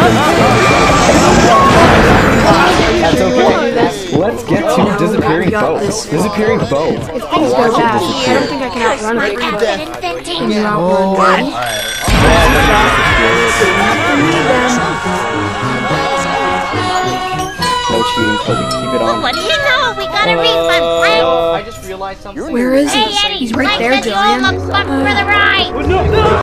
That's okay. Let's get to disappearing boat. Disappearing boat. If things go bad, I don't think I can outrun it. Can you outrun me? No cheating, Toby. Keep it on. What do you know? We got a refund, right? I just realized something. Where is he? Hey, Eddie, He's right like there, that you almost Julian. bucked for the ride.